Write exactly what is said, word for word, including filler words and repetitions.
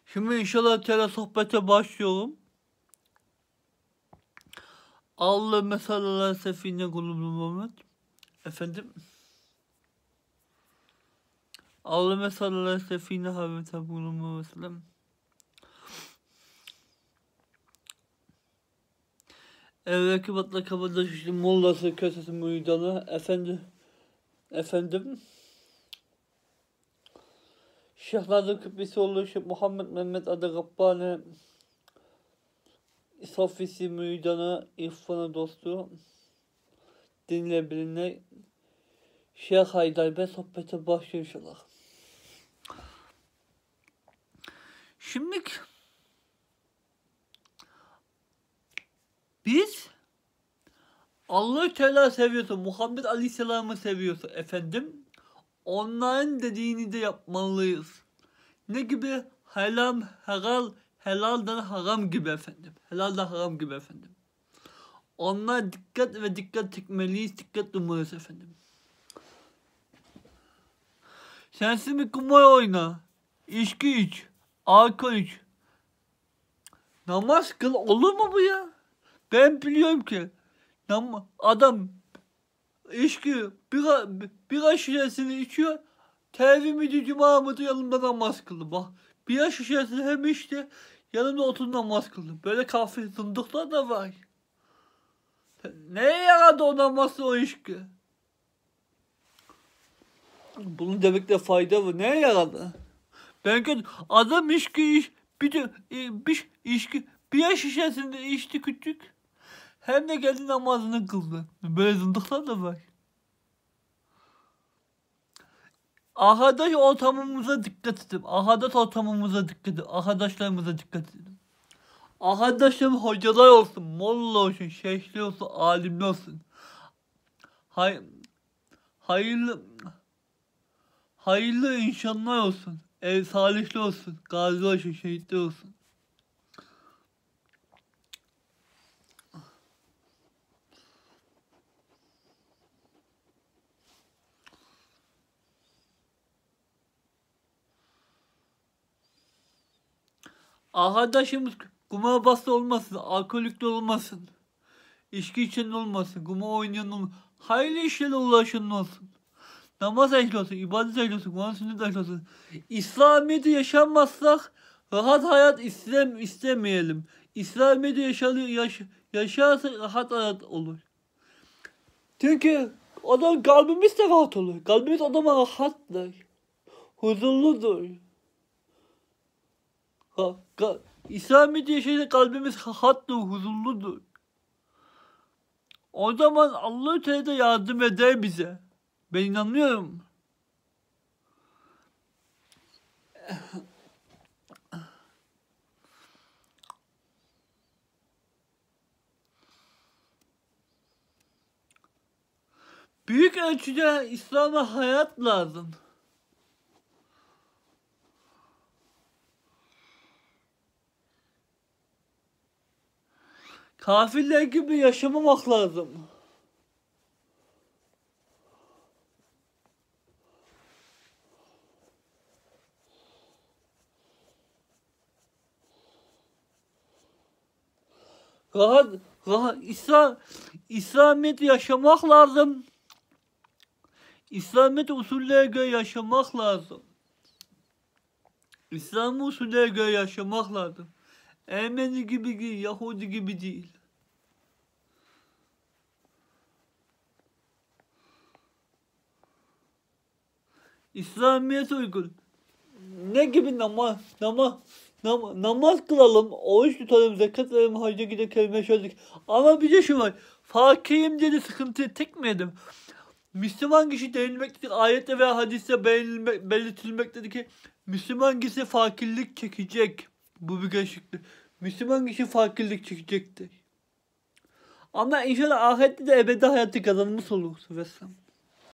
Şimdi inşallah tele sohbete başlıyorum. Allah meseleler sefine kulübü Muhammed. Efendim? Allah meseleler sefine Hazreti kulübü Muhammed. Evvelki batla kabada şişli mollası kösesi müydana. Efendim? Efendim? Şehzade Kıbrısoğlu Şeyh Muhammed Mehmet adı Rabbani Sofisi Müydana İrfanı dostu dinle biline Şeyh Haydar Bey sohbete başlıyor inşallah. Şimdi biz Allah-u Teala seviyorsa, Muhammed Aleyhisselam'ı seviyorsa efendim, onların dediğini de yapmalıyız. Ne gibi? Helal, helal, helalden haram gibi efendim. Helalden haram gibi efendim. Onlara dikkat ve dikkat çekmeliyiz, dikkat durmalıyız efendim. Sensin bir kumar oyna, içki iç, alkol iç. Namaz kıl, olur mu bu ya? Ben biliyorum ki nam adam içki bira, bira şişesini içiyor. Tevhid miydi, cuma mıydı, yanımda namaz kıldı. Bak, bira şişesini hem içti, yanımda oturup namaz kıldı. Böyle kafir zındıklar da var. Neye yaradı o namazı, o içki? Bunu demekte fayda var. Neye yaradı? Ben adam içki iç, bir de bir içki, bira şişesini içti küçük. Hem de geldi namazını kıldı. Böyle zındıklar da var. Arkadaş ortamımıza dikkat edin. Arkadaş ortamımıza dikkat edin. Arkadaşlarımıza dikkat edin. Arkadaşlarım hocalar olsun, molla olsun, şeyhli olsun, alimli olsun. Hay hayırlı hayırlı insanlar olsun. Ev salihli olsun. Gazi olsun, şehitli olsun. Arkadaşımız kumarbazda olmasın, alkolikli olmasın, içki içen olmasın, kumar oynayan olmasın, hayırlı işlerle uğraşan olsun, namaz ehli olsun, ibadet ehli olsun, Kur'an sünnet ehli olsun. İslamiyet'i yaşanmazsak rahat hayat istem istemeyelim. İslamiyet'i yaşalı, yaş yaşarsak rahat hayat olur. Çünkü adam kalbimiz de rahat olur. Kalbimiz adama rahattır, huzurludur. Ha, ka İslamiyet'i yaşayınca kalbimiz rahattır, huzurludur. O zaman Allah-u Teala yardım eder bize. Ben inanıyorum. Büyük ölçüde İslam'a hayat lazım. Kafirler gibi yaşamamak lazım. Rahat, rahat, İslam, İslamiyet yaşamak lazım. İslamiyet usullerine göre yaşamak lazım. İslam usullerine göre yaşamak lazım. Ermeni gibi değil, Yahudi gibi değil. İslamiyet uygun. Ne gibi namaz, namaz, nam namaz kılalım, oruç tutalım, zekat verelim, hacca gidelim, kelime söyledik. Ama bir de şu var, fakirim dedi sıkıntı tekmeyelim. Müslüman kişi denilmektedir. Ayette veya hadiste belirtilmektedir ki Müslüman kişi fakirlik çekecek. Bu bir gerçektir. Müslüman kişi fakirlik çekecektir. Ama inşallah ahirette de ebedi hayatı kazanmış olursa vesaire.